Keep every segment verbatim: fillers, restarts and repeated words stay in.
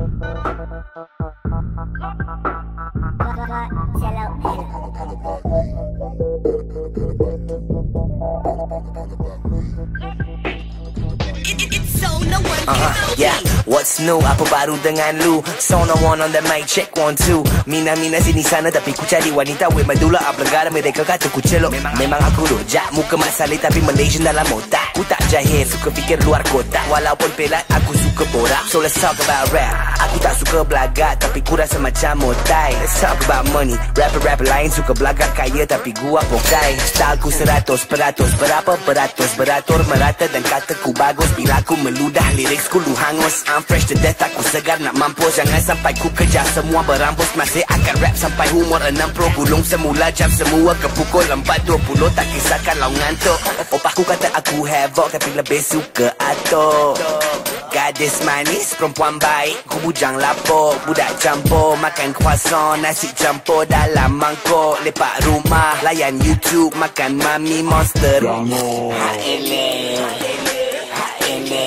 Uh-huh, yeah, what's new? Apa baru dengan lu? Sound one on the mic, check one two. Mina-mina sini sana tapi ku cari wanita with madula up negara mereka kata ku celok. Memang, memang aku rojak, muka mak saleh tapi Malaysian dalam otak. Ku tak jahil, suka fikir luar kotak. Walaupun pelat, aku suka borak. So let's talk about rap. Aku tak suka belagak tapi ku rasa macam motai. Let's talk about money. Rapper-rapper lain suka belagak kaya tapi gua pokai. Style ku seratus peratus, berapa beratus beratur merata dan kata ku bagus bila ku meludah. Lirik lu hangus, I'm fresh to death, aku segar nak mampus. Jangan sampai ku kejar semua berampus. Masih akan rap sampai umur enam puluh. Gulung semula jam semua ke pukul empat dua puluh. Tak kisah kalau ngantuk. Opah ku kata aku havoc tapi lebih suka atok. Gadis manis, perempuan baik, ku bujang lapuk. Budak campur, makan croissant, nasi campur dalam mangkuk. Lepak rumah, layan YouTube, makan mami monster. Ha ini, ha ini,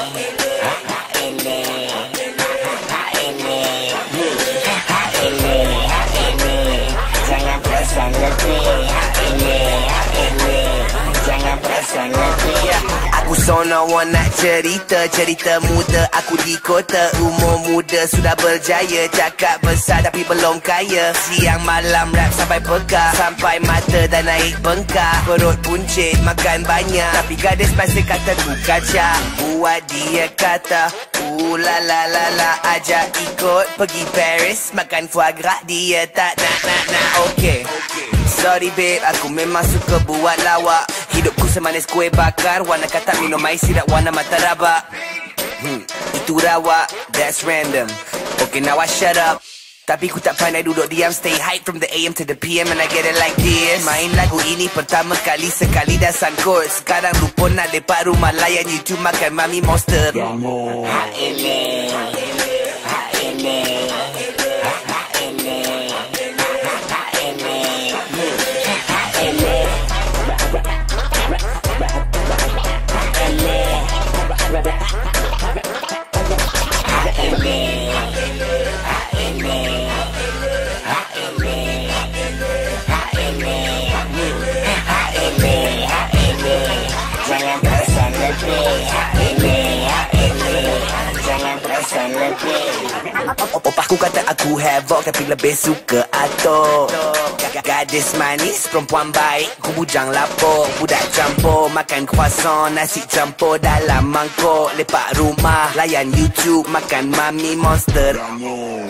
aku sono nak cerita, cerita muda. Aku di kota, umur muda, sudah berjaya. Cakap besar tapi belum kaya. Siang malam rap sampai peka, sampai mata dan naik bengkak. Perut buncit, makan banyak, tapi gadis masih kata ku kacak. Buat dia kata, ooh la la la la, ajak ikut pergi Paris, makan foie gras. Dia tak nak nak nak. Okay, sorry babe, aku memang suka buat lawak. Hidupku semanis kue bakar, warna kata minum air sirap warna mata rabak. Hmm, itu rawak, that's random. Okay, now I shut up. Tapi ku tak pandai duduk diam, stay hype from the A M to the P M and I get it like this. Main lagu ini pertama kali, sekali dah sangkut. Sekarang lupa nak lepak rumah, layan YouTube, makan mami monster. Ha ini, ha ini, ha ini, ha ini, ha ini. Opah ku kata aku havoc tapi lebih suka atok. Gadis manis, perempuan baik, ku bujang lapuk. Budak campur, makan croissant, nasi campur dalam mangkuk. Lepak rumah, layan YouTube, makan mami monster.